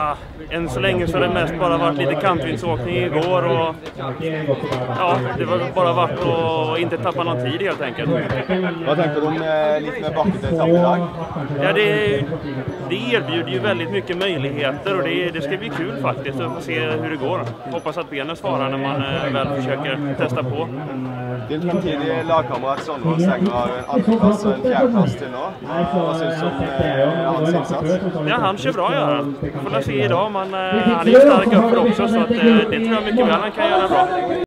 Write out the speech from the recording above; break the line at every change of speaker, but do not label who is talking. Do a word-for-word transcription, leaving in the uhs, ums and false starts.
Ja, än så länge så har det mest bara varit lite kantvindsåkning igår och ja, det var bara varit att inte tappa någon tid helt enkelt.
Vad tänker du om eh, lite med backen etapp idag?
Ja, det, det erbjuder ju väldigt mycket möjligheter och det, det ska bli kul faktiskt att få se hur det går. Hoppas att benen svarar när man eh, väl försöker testa på.
Din framtidiga lagkamrat Sondre Steng har en andreplats och en fjärdeplats till nu. Vad syns du om eh, hans insats?
Ja, han kör bra gör han. Får vi se idag, men eh, han är ju stark upp också så att, eh, det tror jag mycket väl han kan göra bra.